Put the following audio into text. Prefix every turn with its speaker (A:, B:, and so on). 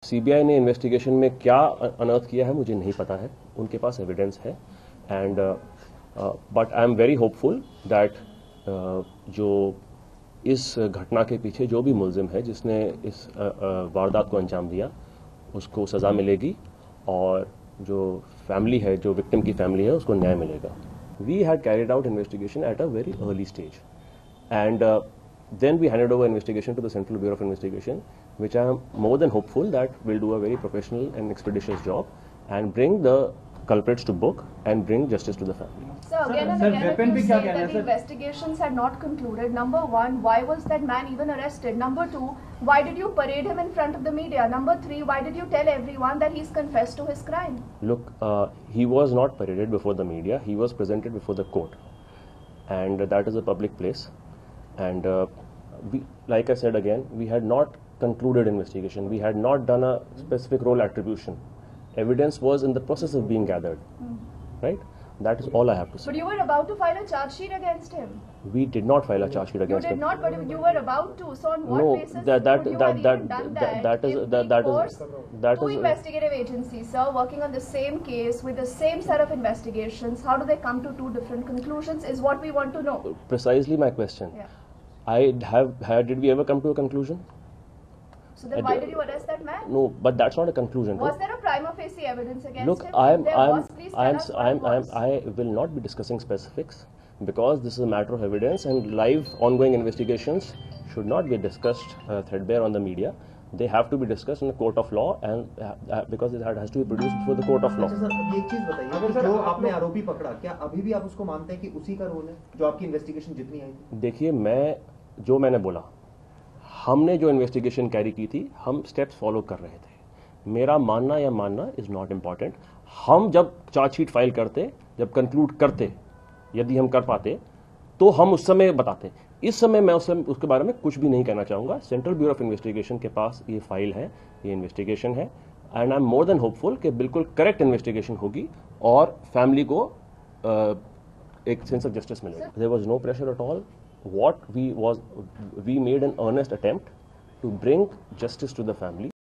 A: CBI ने investigation में क्या अनर्थ किया है मुझे नहीं पता है, उनके पास एविडेंस है and but I am very hopeful that जो इस घटना के पीछे जो भी मुलजिम है जिसने इस वारदात को अंजाम दिया उसको सज़ा मिलेगी और जो फैमिली है, जो विक्टिम की फैमिली है, उसको न्याय मिलेगा. We had carried out investigation at a very early stage and then we handed over investigation to the Central Bureau of Investigation, which I am more than hopeful that will do a very professional and expeditious job and bring the culprits to book and bring justice to the family.
B: So again and again, if you say that the investigations had not concluded, number one, why was that man even arrested? Number two, why did you parade him in front of the media? Number three, why did you tell everyone that he's confessed to his crime?
A: Look, he was not paraded before the media. He was presented before the court, and that is a public place. And we, like I said again, we had not concluded investigation. We had not done a specific role attribution. Evidence was in the process of being gathered, right? That is all I have to say.
B: But you were about to file a charge sheet against him.
A: We did not file a charge sheet against him.
B: You did not, but you were about to. So on what basis would you have even done that? Two investigative agencies, sir, working on the same case with the same set of investigations. How do they come to two different conclusions? Is what we want to know.
A: Precisely my question.
B: Yeah.
A: Did we ever come to a conclusion?
B: So then why did you arrest that man?
A: No, but that's not a conclusion.
B: Was there a prima facie evidence against
A: Look,
B: him?
A: I will not be discussing specifics because this is a matter of evidence and live ongoing investigations should not be discussed threadbare on the media. They have to be discussed in the court of law and because it has to be produced before the court of law.
C: अच्छा sir, एक चीज बताइए, जो आपने आरोपी पकड़ा, क्या अभी भी आप उसको मानते हैं कि उसी का रोल है जो आपकी इन्वेस्टिगेशन जितनी आई थी?
A: देखिए, मैंने बोला, हमने जो इन्वेस्टिगेशन कैरी की थी, हम स्टेप्स फॉलो कर रहे थे. मेरा मानना या मानना इज नॉट इम्पॉर्टेंट. हम जब चार्जशीट फाइल करते, जब कंक्लूड करते, यदि हम कर पाते तो हम उस समय बताते. इस समय मैं उसके बारे में कुछ भी नहीं कहना चाहूँगा. सेंट्रल ब्यूरो ऑफ इन्वेस्टिगेशन के पास ये फाइल है, ये इन्वेस्टिगेशन है and I am more than hopeful कि बिल्कुल करेक्ट इन्वेस्टिगेशन होगी और फैमिली को एक सेंस ऑफ जस्टिस मिलेगा. There was no pressure at all. What we made an earnest attempt to bring justice to the family.